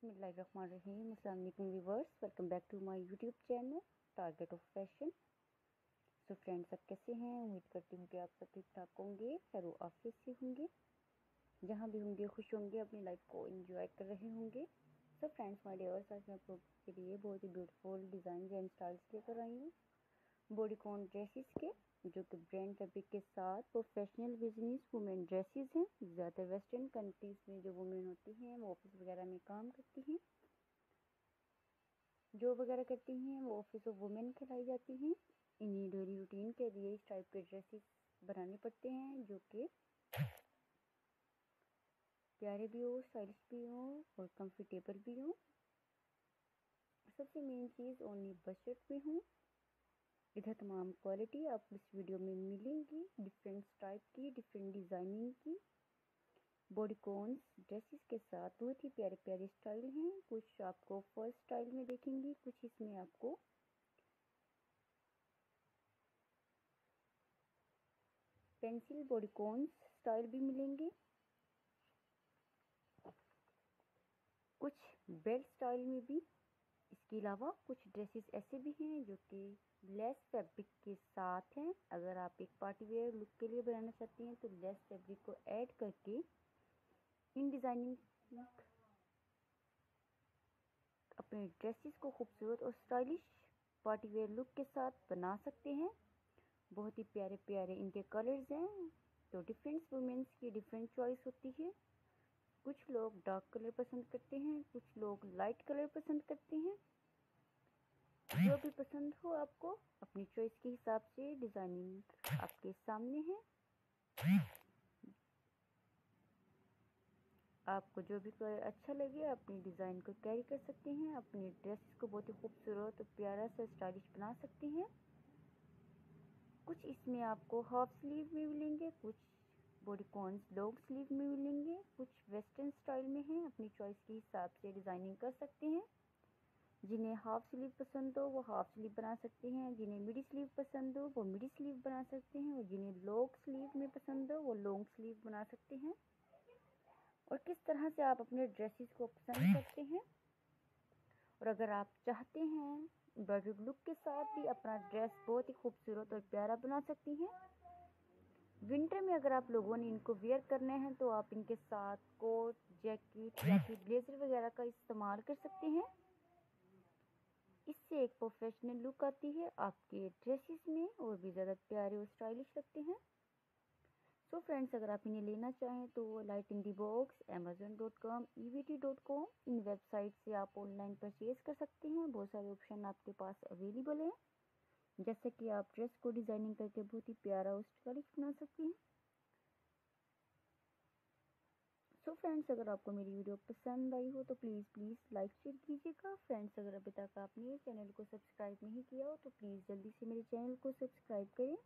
बिस्मिल्लाहिर्रहमानिर्रहीम। अस्सलाम वालेकुम viewers, welcome back to my YouTube channel target of fashion. So friends, सब कैसे हैं? उम्मीद करती हूँ कि आप सब ठीक ठाक होंगे, खैर आफियत से होंगे, जहाँ भी होंगे खुश होंगे, अपनी लाइफ को एंजॉय कर रहे होंगे। सो फ्रेंड्स माय डियर्स, आज मैं आप लोगों के लिए बहुत ही ब्यूटीफुल डिज़ाइन एंड स्टाइल्स लेकर आई हूँ बॉडीकॉन ड्रेसेस के, जो कि ब्रांड फैब्रिक के साथ प्रोफेशनल बिजनेस वुमेन ड्रेसेस हैं। ज़्यादातर वेस्टर्न कंट्रीज़ में जो वुमेन होती हैं वो ऑफिस वगैरह में काम करती हैं, जॉब वगैरह करती हैं, वो ऑफिस ऑफ वुमेन कहलाई जाती हैं। इन्हीं डेली रूटीन के लिए इस टाइप के ड्रेसेस बनाने पड़ते हैं, जो कि प्यारे भी हो, स्टाइलिश भी हो और कंफर्टेबल भी हो। सबसे मेन चीज़ ओनली बजट में हो। इधर तमाम क्वालिटी आपको इस वीडियो में मिलेंगी, डिफरेंट टाइप की, डिफरेंट डिज़ाइनिंग की बॉडीकॉन्स ड्रेसेस के साथ बहुत ही प्यारे प्यारे स्टाइल हैं। कुछ आपको फर्स्ट स्टाइल में देखेंगे, कुछ इसमें आपको पेंसिल बॉडीकॉन्स स्टाइल भी मिलेंगे, कुछ बेल्ट स्टाइल में भी। इसके अलावा कुछ ड्रेसेस ऐसे भी हैं जो कि लेस फैब्रिक के साथ हैं। अगर आप एक पार्टी वेयर लुक के लिए बनाना चाहती हैं तो लेस फैब्रिक को ऐड करके इन डिज़ाइनिंग अपने ड्रेसेस को खूबसूरत और स्टाइलिश पार्टी वेयर लुक के साथ बना सकते हैं। बहुत ही प्यारे प्यारे इनके कलर्स हैं, तो डिफरेंट वुमेन्स की डिफरेंट चॉइस होती है। कुछ लोग डार्क कलर पसंद करते हैं, कुछ लोग लाइट कलर पसंद करते हैं। जो भी पसंद हो आपको, अपनी चॉइस के हिसाब से डिज़ाइनिंग आपके सामने है। आपको जो भी कलर अच्छा लगे अपनी डिज़ाइन को कैरी कर सकते हैं, अपने ड्रेस को बहुत ही खूबसूरत और प्यारा सा स्टाइलिश बना सकते हैं। कुछ इसमें आपको हाफ स्लीव में मिलेंगे, कुछ बॉडीकॉन्स लॉन्ग स्लीव में मिलेंगे, कुछ वेस्टर्न स्टाइल में हैं। अपनी चॉइस के हिसाब से डिज़ाइनिंग कर सकते हैं। जिन्हें हाफ स्लीव पसंद हो वो हाफ स्लीव बना सकते हैं, जिन्हें मिडी स्लीव पसंद हो वो मिडी स्लीव बना सकते हैं, और जिन्हें लॉन्ग स्लीव में पसंद हो वो लॉन्ग स्लीव बना सकते हैं। और किस तरह से आप अपने ड्रेसेस को पसंद करते हैं, और अगर आप चाहते हैं एम्ब्रॉयडर्ड लुक के साथ भी अपना ड्रेस बहुत ही खूबसूरत और प्यारा बना सकती हैं। विंटर में अगर आप लोगों ने इनको वेयर करने हैं तो आप इनके साथ कोट, जैकेट या फिर ब्लेजर वगैरह का इस्तेमाल कर सकते हैं। इससे एक प्रोफेशनल लुक आती है आपके ड्रेसेस में, और भी ज़्यादा प्यारे और स्टाइलिश लगते हैं। सो फ्रेंड्स, अगर आप इन्हें लेना चाहें तो light in the box, amazon.com, ebt.com, इन वेबसाइट से आप ऑनलाइन परचेज कर सकते हैं। बहुत सारे ऑप्शन आपके पास अवेलेबल हैं, जैसे कि आप ड्रेस को डिज़ाइनिंग करके बहुत ही प्यारा और स्टाइलिश बना सकते हैं। सो फ्रेंड्स, अगर आपको मेरी वीडियो पसंद आई हो तो प्लीज़ लाइक शेयर कीजिएगा। फ्रेंड्स, अगर अभी तक आपने चैनल को सब्सक्राइब नहीं किया हो तो प्लीज़ जल्दी से मेरे चैनल को सब्सक्राइब करें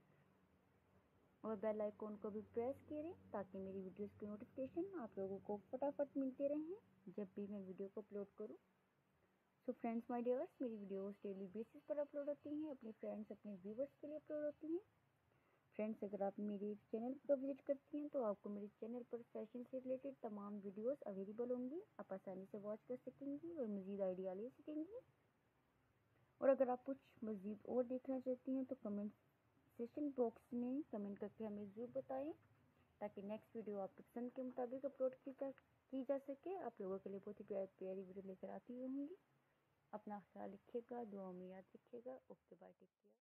और बेल आइकॉन को भी प्रेस करें, ताकि मेरी वीडियोस की नोटिफिकेशन आप लोगों को फटाफट मिलते रहें जब भी मैं वीडियो को अपलोड करूं। सो फ्रेंड्स माय डियर्स, मेरी वीडियोस डेली बेसिस पर अपलोड होती हैं, अपने फ्रेंड्स अपने व्यूवर्स के लिए अपलोड होती हैं। फ्रेंड्स, अगर आप मेरे चैनल पर विजिट करती हैं तो आपको मेरे चैनल पर फैशन से रिलेटेड तमाम वीडियोस अवेलेबल होंगी। आप आसानी से वॉच कर सकेंगी और मज़ीद आइडिया ले सकेंगी। और अगर आप कुछ मज़ीद और देखना चाहती हैं तो कमेंट सेक्शन बॉक्स में कमेंट करके हमें ज़रूर बताएं, ताकि नेक्स्ट वीडियो आपकी पसंद के मुताबिक अपलोड की जा सके। आप लोगों के लिए बहुत ही प्यारी वीडियो लेकर आती रहूँगी। अपना ख्याल रखिएगा, दुआ में याद रखिएगा। Okay, bye, take care.